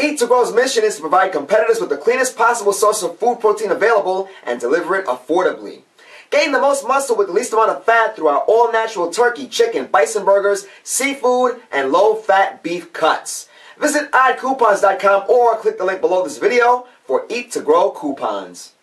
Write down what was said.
Eat2Grow's mission is to provide competitors with the cleanest possible source of food protein available and deliver it affordably. Gain the most muscle with the least amount of fat through our all-natural turkey, chicken, bison burgers, seafood, and low-fat beef cuts. Visit oddcoupons.com or click the link below this video for Eat2Grow coupons.